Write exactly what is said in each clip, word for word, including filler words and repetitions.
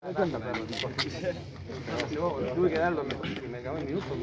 Tuve que darlo, me acabó el minuto.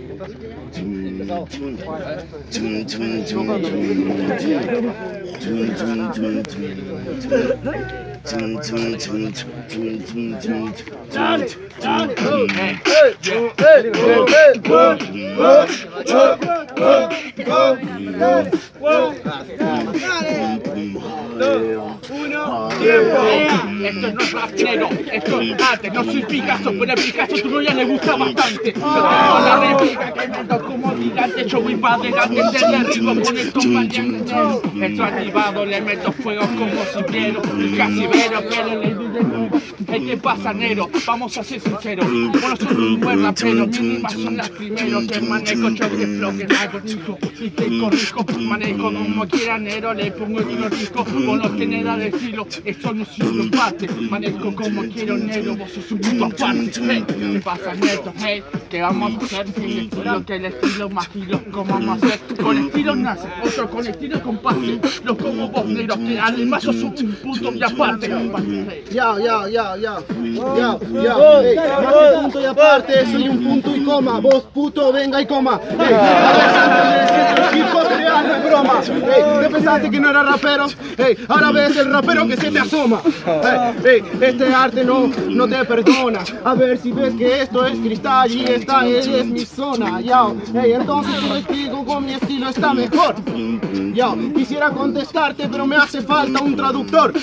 Uno, tiempo. Esto no es rapero, esto es arte, no soy Picasso, pero a Picasso tu novia le gusta bastante. Yo tengo la réplica que me toco como gigante, yo voy para adelante, te derribo con el compañero. Esto activado, le meto fuego como si quiero, casi vero, pero le doy de nuevo. Hey, ¿qué pasa, negro? Vamos a ser sinceros, bueno, soy un buen rapero, mis rimas son las primeros, que manejo yo de flow, que hago rico, y te corrijo, manejo como quiera, negro, le pongo el tiro rico, con los que me da de estilo, esto no es un parte, manejo como quiero, negro, vos sos un puto aparte. Hey, ¿qué pasa, negro? Hey, ¿qué vamos a hacer sin estilo? Que el estilo más kilo, ¿cómo vamos a hacer? Con estilo nace, otro con estilo comparte, lo como vos, negro, que además sos un punto y aparte. Ya, ya, ya, ya, ya, ya, hey, más que punto y aparte, soy un punto y coma, vos puto venga y coma. Hey, a ver, hip hop real no es broma. Hey, ¿te pensaste que no era rapero? Hey, ahora ves el rapero que se te asoma. Hey, hey, este arte no, no te perdona. A ver si ves que esto es freestyle y esta es mi zona. Ya, hey, entonces te lo explico con mi estilo está mejor. Ya, quisiera contestarte pero me hace falta un traductor.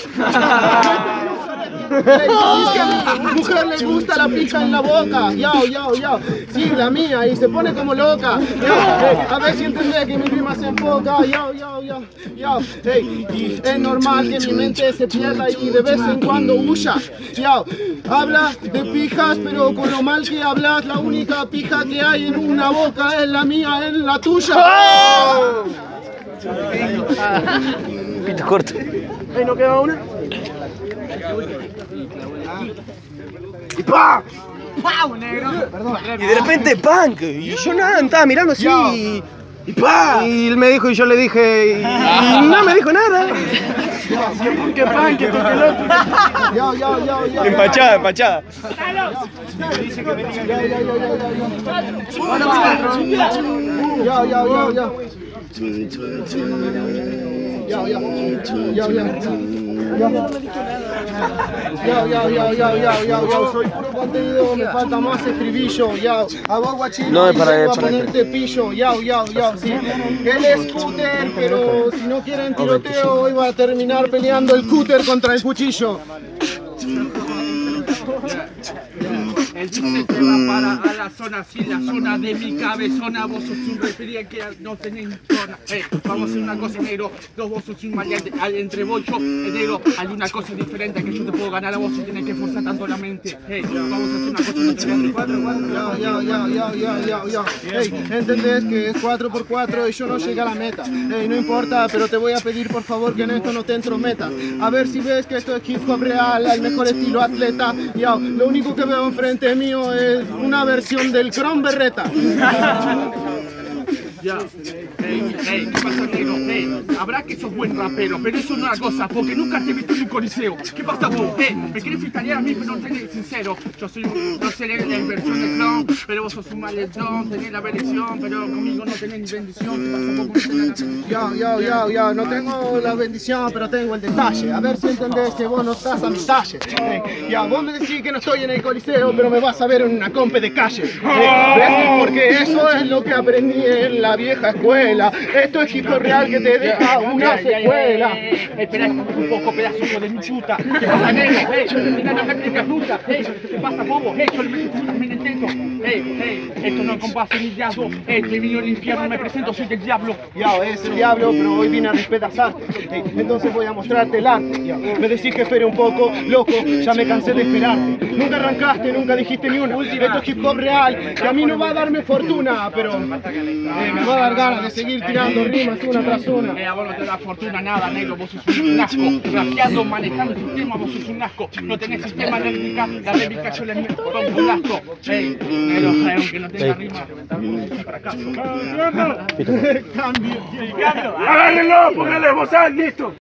Hey, si es que a mi mujer le gusta la pija en la boca, yao, yao, yao, sí, la mía, y se pone como loca, yao, hey, a ver si entendés que mi rima se enfoca, yao, yao, yao, yao, hey, y es normal que mi mente se pierda y de vez en cuando huya, yao, habla de pijas, pero con lo mal que hablas, la única pija que hay en una boca es la mía, es la tuya. ¡Oh! Pito corto. Hey, ¿no queda una? Y ¡pam! ¡Pau, negro! Perdón. Y de repente, punk. Y yo nada, estaba mirando así. Y, y ¡pam! Y él me dijo y yo le dije. Y, y no me dijo nada. ¡Qué pan, qué toque el otro! Yo, yo, yo, yo. Empachada, empachada. Yo, yo, yo, yo. Yo, yo, yo, yo. Yo, yo, yo, yo, yo, yo, yo, soy puro contenido, me falta más estribillo, yo, a vos guachino, No, y para- vengo a para- ponerte pillo, yo, yo, yo, sí. Él es cúter, pero si no quieren tiroteo, hoy va a terminar peleando el cúter contra el cuchillo. El dice que va para a la zona, si la zona de mi cabezona, vos sos un refería que no tenés zona. Hey, vamos a hacer una cosa, negro, dos vos sos un maleante, entre vos yo, el negro, hay una cosa diferente que yo te puedo ganar a vos si tienes que forzar tanto la mente. Hey, vamos a hacer una cosa diferente. Cuatro, cuatro, Yo, yo, yo, yo, yo, yo, yo. Hey, entendés que es cuatro por cuatro y yo no llegué a la meta. Hey, no importa, pero te voy a pedir por favor que en esto no te entrometas. A ver si ves que esto es hip hop real, al mejor estilo atleta. Yo, lo único que veo enfrente mío es una versión del Chrome Berreta. Ya, hey, hey, ¿qué pasa, negro? Hey, habrá que sos buen rapero, pero eso no es una cosa, porque nunca te he visto en un coliseo. ¿Qué pasa vos? Hey, me querés freestylear a mí, pero no tenés sincero. Yo soy un, no sé la versión de clon, pero vos sos un maletón, tenés la bendición, pero conmigo no tenés ni bendición. ¿Qué pasa vos? ¿Cómo tenés la... Yo, yo, yo, yo, no tengo la bendición, pero tengo el detalle. A ver si entendés que vos no estás a mi talle. Hey, ya, vos me decís que no estoy en el coliseo, pero me vas a ver en una compe de calle. Hey, ¿ves? Porque eso es lo que aprendí en la vieja escuela. Esto es hip hop real que te deja una secuela. Espera un poco, pedazo de mi puta. ¿Qué pasa, negro? Hey, mira la réplica rusa. Hey, ¿qué pasa, bobo? Hey, yo le meto putas en el teto. Hey, hey, esto no es compás ni diablo. Hey, que vino el infierno, me presento, soy del diablo. Ya, es el diablo, pero hoy vine a despedazarte. Hey, entonces voy a mostrarte el arte. Ya, me decís que espere un poco, loco, ya me cansé de esperarte. Nunca arrancaste, nunca dijiste ni una. Esto es hip hop real, que a mí no va a darme fortuna, pero eh, me va a dar ganas de seguir tirando rimas una tras una. Eh, a vos no te da fortuna nada, negro, vos sos un asco. Rapeando, manejando el sistema, vos sos un asco. No tenés sistema de réplica, la réplica yo le meto con un asco. Hey, negro, aunque no tenga rima, es un fracaso. Cambio. Cambio. Háganlo, póngale bozal, listo.